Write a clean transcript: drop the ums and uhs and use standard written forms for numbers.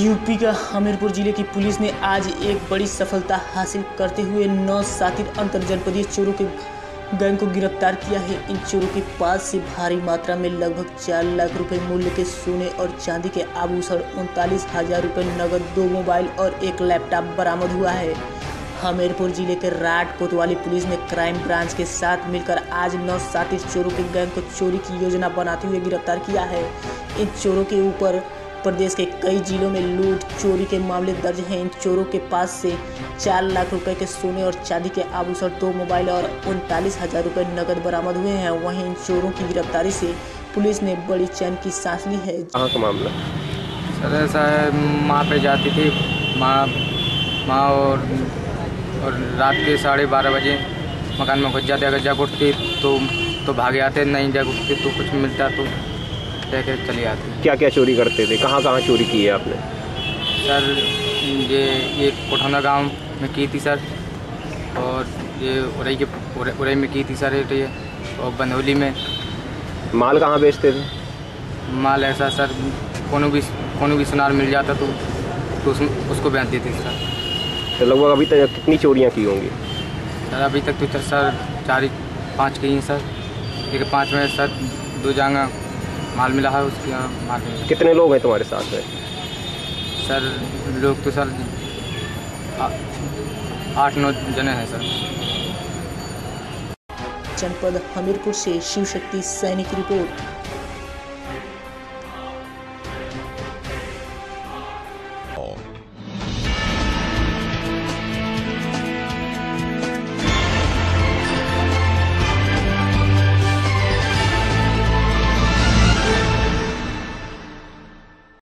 UP का हमीरपुर जिले की पुलिस ने आज एक बड़ी सफलता हासिल करते हुए 9 शातिर अंतरजनपदीय चोरों के गैंग को गिरफ्तार किया है। इन चोरों के पास से भारी मात्रा में लगभग 4 लाख रुपए मूल्य के सोने और चांदी के आभूषण, 39,000 रुपये नगद, 2 मोबाइल और 1 लैपटॉप बरामद हुआ है। हमीरपुर जिले के राट कोतवाली पुलिस ने क्राइम ब्रांच के साथ मिलकर आज 9 शातिर चोरों के गैंग को चोरी की योजना बनाते हुए गिरफ्तार किया है। इन चोरों के ऊपर प्रदेश के कई जिलों में लूट चोरी के मामले दर्ज हैं। इन चोरों के पास से 4 लाख रुपए के सोने और चांदी के आभूषण, 2 मोबाइल और 39,000 रुपये नगद बरामद हुए हैं। वहीं इन चोरों की गिरफ्तारी से पुलिस ने बड़ी चैन की सांस ली है। कहाँ का मामला? सर ऐसा है, माँ पे जाती थी माँ और रात के 12:30 बजे मकान में घुस जाते। अगर जग उठती तो भागे आते, नहीं जग उठती तो कुछ मिलता तो लेके चली आती। क्या क्या चोरी करते थे? कहाँ कहाँ चोरी की है आपने? सर ये कोठौना गांव में की थी सर, और ये उरई में की थी सर ये, और बनौली में। माल कहाँ बेचते थे? माल ऐसा सर, कोनो भी सुनार मिल जाता तो उसको बेच देते सर। तो लगभग अभी तक कितनी चोरियाँ की होंगी? सर अभी तक तो सर 4-5 की हैं सर। एक 5 में सर 2 जगह माल मिला है, उसकी माल मिला। कितने लोग हैं तुम्हारे साथ में? सर लोग तो सर 8-9 जने हैं सर। जनपद हमीरपुर से शिव शक्ति सैनिक रिपोर्ट।